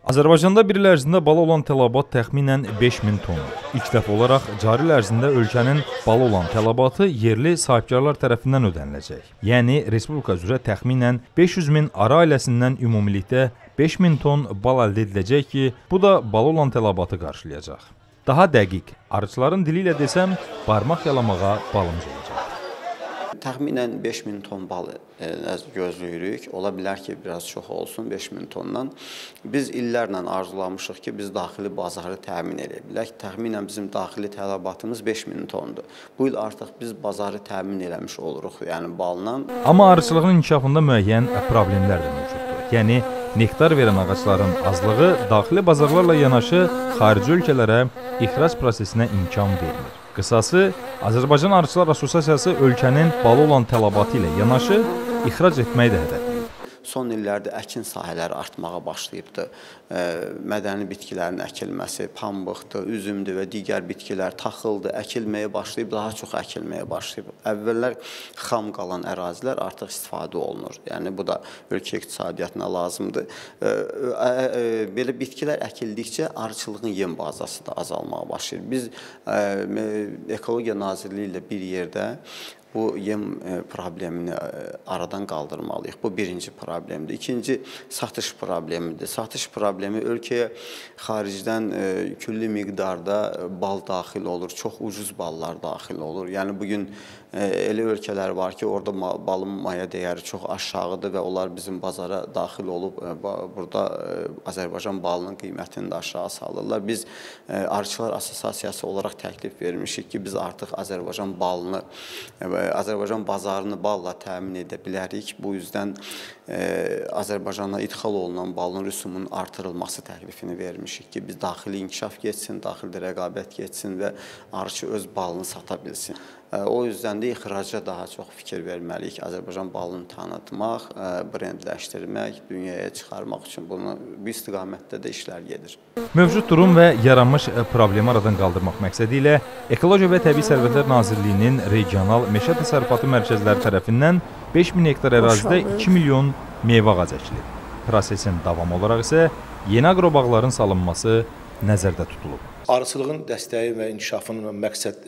Azərbaycanda bir il ərzində bala olan tələbat təxminən 5000 ton. İlk dəfə olaraq cari il ərzində ölkənin bala olan tələbatı yerli sahibkarlar tərəfindən ödəniləcək. Yəni, Respublika üzrə təxminən 500 min arı ailəsindən ümumilikdə 5000 ton bal əldə ediləcək ki, bu da bala olan tələbatı qarşılayacaq. Daha dəqiq, arıçıların dili ilə desəm, barmaq yalamağa balımız olacaq. Təxminən 5000 ton bal gözləyirik. Ola bilər ki, biraz çox olsun 5000 tondan. Biz illərlə arzulamışıq ki, biz daxili bazarı təmin edə bilək. Təxminən bizim daxili tələbatımız 5000 tondur. Bu il artıq biz bazarı təmin eləmiş oluruq, yəni balla. Amma arıçılığın inkişafında müəyyən problemlər də mövcuddur. Yəni, nektar verən ağacların azlığı daxili bazarlarla yanaşı xarici ölkələrə ixrac prosesinə imkan vermir. Qısası, Azərbaycan Arıçılar Assosiasiyası ölkənin balı olan tələbatı ilə yanaşı ixrac etməyi də hədəfləyir. Son illərdə əkin sahələri artmağa başlayıbdır. Mədəni bitkilərin əkilməsi, pambıqdır, üzümdür və digər bitkilər taxıldır, əkilməyə başlayıb, daha çox əkilməyə başlayıb. Əvvəllər xam qalan ərazilər artıq istifadə olunur. Yəni, bu da ölkə iqtisadiyyatına lazımdır. Belə bitkilər əkildikcə arıçılığın yem bazası da azalmağa başlayır. Biz Ekologiya Nazirliyi ilə bir yerdə bu yem problemini aradan qaldırmalıyıq. Bu birinci problemdir. İkinci, satış problemidir. Satış problemi ölkəyə xaricdən külli miqdarda bal daxil olur, çox ucuz ballar daxil olur. Yəni, bugün elə ölkələr var ki, orada balın maya dəyəri çox aşağıdır və onlar bizim bazara daxil olub, burada Azərbaycan balının qiymətini də aşağı salırlar. Biz Arıçılar Assosiasiyası olaraq təklif vermişik ki, biz artıq Azərbaycan balını, Azərbaycan bazarını balla təmin edə bilərik. Bu yüzden Azərbaycana idxal olunan balın rüsumunun artırılması təklifini vermişik ki, biz daxili inkişaf geçsin, daxildə rəqabət geçsin və arıçı öz balını sata bilsin. O yüzden də ixraca daha çox fikir verməliyik. Azərbaycan balını tanıtmaq, brendləşdirmək, dünyaya çıxarmaq üçün bu istiqamətdə də işlər gedir. Mövcud durum və yaranmış problemi aradan qaldırmaq məqsədi ilə Ekologiya və Təbii Sərvətlər Nazirliyinin regional meşə təsərrüfatı mərkəzləri tərəfindən 5000 hektar ərazidə 2 milyon meyvə ağacı əkilir. Prosesin davamı olaraq isə yeni aqrobağların salınması nəzərdə tutulub. Arıçılığın dəstəyi və inkişafının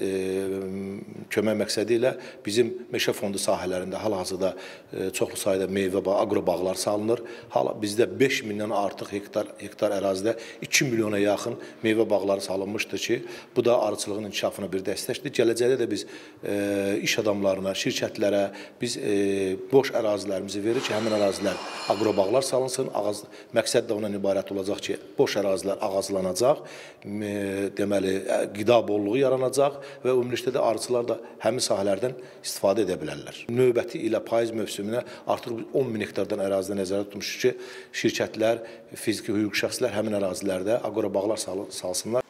kömək məqsədi ilə bizim meşə fondu sahələrində hal-hazırda çoxlu sayda meyvə bağı, aqrobağlar salınır. Bizdə 5000-dən artıq hektar ərazidə 2 milyona yaxın meyvə bağları salınmışdır ki, bu da arıçılığın inkişafına bir dəstəkdir. Gələcəkdə də biz iş adamlarına, şirkətlərə biz boş ərazilərimizi verir ki, həmin ərazilər aqrobağlar salınsın. Məqsəd də ondan ibarət olacaq ki, boş ərazilər ağaclanacaq, deməli, qida bolluğu yaranacaq və ümumilikdə də arıçılar da həmin sahələrdən istifadə edə bilərlər. Növbəti ilə payız mövsümünə artıq 10.000 hektardan ərazidə nəzərdə tutmuşuz ki, şirkətlər, fiziki hüquqi şəxslər həmin ərazilərdə aqrobağlar salsınlar.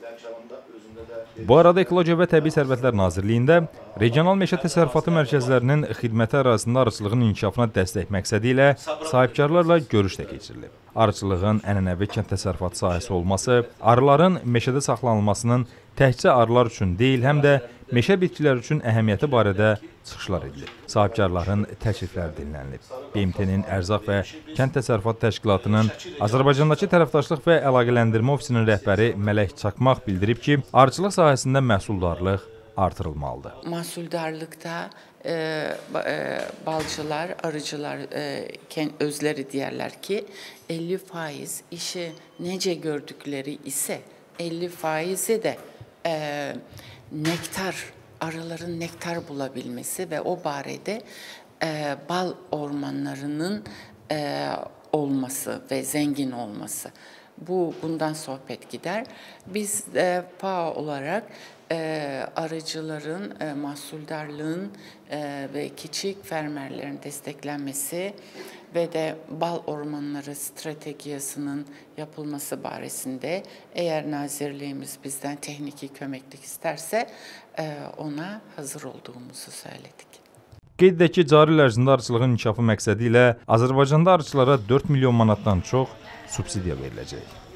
Bu arada Ekologiya və Təbii Sərvətlər Nazirliyində regional meşə təsərrüfatı mərkəzlərinin xidməti ərazisində arıçılığın inkişafına dəstək məqsədi ilə sahibkarlarla görüş də keçirilib. Arıçılığın ənənəvi kənd təsərrüfatı sahəsi olması, arıların meşədə saxlanılmasının təkcə arılar üçün deyil, həm də meşə bitkilər üçün əhəmiyyəti barədə çıxışlar edilib. Sahibkarların təklifləri dinlənilib. BMT-nin Ərzaq və Kənd Təsərrüfatı Təşkilatının Azərbaycandakı tərəfdaşlıq və əlaqələndirmə ofisinin rəhbəri Mələk Çakmaq bildirib ki, arıçılıq sahəsində məhsuldarlıq artırılmalıdır. Məhsuldarlıqda balcılar, arıcılar özləri deyərlər ki, 50% işi necə gördükləri isə 50%-i də nektar, arıların nektar bulabilmesi və o barədə bal ormanlarının olması və zəngin olması. Bundan söhbət gedər. Biz FAO olaraq arıcıların, məhsuldarlığın və kiçik fermerlərin dəstəklənməsi və də bal ormanları strategiyasının yapılması barəsində əgər nazirliyimiz bizdən texniki köməklik istərsə, ona hazır olduğumuzu söylədik. Qeyd edək ki, cari il ərzində arıçılığın inkişafı məqsədi ilə Azərbaycanda arıçılara 4 milyon manatdan çox subsidiya veriləcək.